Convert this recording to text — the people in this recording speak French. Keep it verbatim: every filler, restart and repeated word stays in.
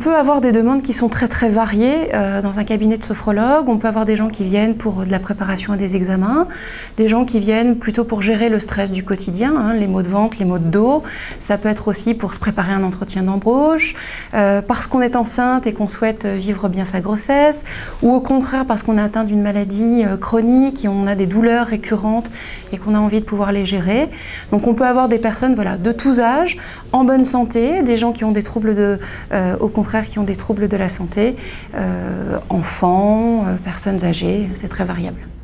peut avoir des demandes qui sont très très variées euh, dans un cabinet de sophrologue. On peut avoir des gens qui viennent pour de la préparation à des examens, des gens qui viennent plutôt pour gérer le stress du quotidien, hein, les maux de ventre, les maux de dos. Ça peut être aussi pour se préparer un entretien d'embauche, euh, parce qu'on est enceinte et qu'on souhaite vivre bien sa grossesse, ou au contraire parce qu'on est atteint d'une maladie euh, chronique et on a des douleurs récurrentes et qu'on a envie de pouvoir les gérer. Donc on peut avoir des personnes voilà, de tous âges, en bonne santé, des gens qui ont des troubles de... Euh, au contraire qui ont des troubles de la santé, euh, enfants, euh, personnes âgées, c'est très variable.